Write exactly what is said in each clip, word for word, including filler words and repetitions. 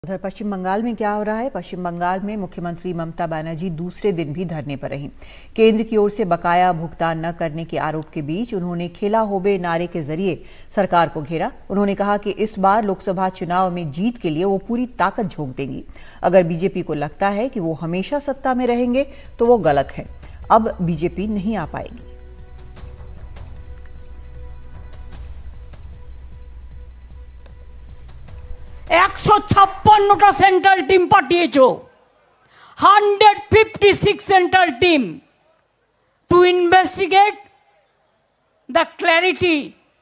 उधर पश्चिम बंगाल में क्या हो रहा है। पश्चिम बंगाल में मुख्यमंत्री ममता बनर्जी दूसरे दिन भी धरने पर रहीं। केंद्र की ओर से बकाया भुगतान न करने के आरोप के बीच उन्होंने खेला होबे नारे के जरिए सरकार को घेरा। उन्होंने कहा कि इस बार लोकसभा चुनाव में जीत के लिए वो पूरी ताकत झोंक देंगी। अगर बीजेपी को लगता है कि वो हमेशा सत्ता में रहेंगे तो वो गलत है। अब बीजेपी नहीं आ पाएगी। एक सौ छप्पन सेंट्रल टीम पाठिয়েছো one fifty-six central team to investigate the clarity.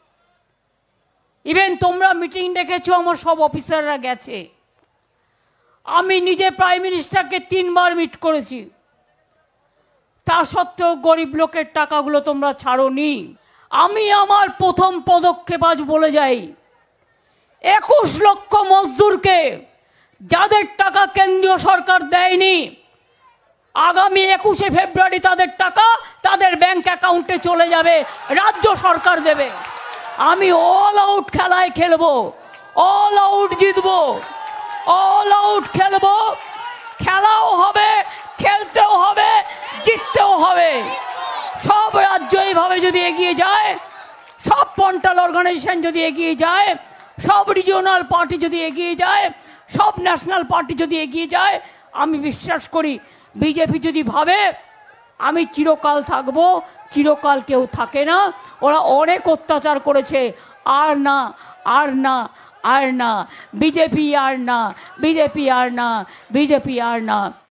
Even তোমরা মিটিং ডেকেছো, আমার সব অফিসাররা গেছে। আমি নিজে প্রাইম মিনিস্টারকে তিনবার মিট করেছি, তা সত্ত্বেও গরিব লোকের টাকাগুলো তোমরা ছাড়োনি। আমি আমার প্রথম পদক্ষেপ আজ বলে যাই, একুশ লক্ষ মজদুরকে যাদের টাকা কেন্দ্রীয় সরকার দেয়নি, আগামী একুশে ফেব্রুয়ারি তাদের টাকা তাদের ব্যাংক অ্যাকাউন্টে চলে যাবে, রাজ্য সরকার দেবে। আমি অল আউট খেলায় খেলবো, অল আউট জিতবো, অল আউট খেলবো। খেলাও হবে, খেলতেও হবে, জিততেও হবে। সব রাজ্য এইভাবে যদি এগিয়ে যায়, সব পন্টাল অর্গানাইজেশন যদি এগিয়ে যায়, সব রিজিওনাল পার্টি যদি এগিয়ে যায়, সব ন্যাশনাল পার্টি যদি এগিয়ে যায়, আমি বিশ্বাস করি বিজেপি যদি ভাবে আমি চিরকাল থাকবো, চিরকাল কেউ থাকে না। ওরা অনেক অত্যাচার করেছে, আর না, আর না, আর না, বিজেপি আর না, বিজেপি আর না, বিজেপি আর না।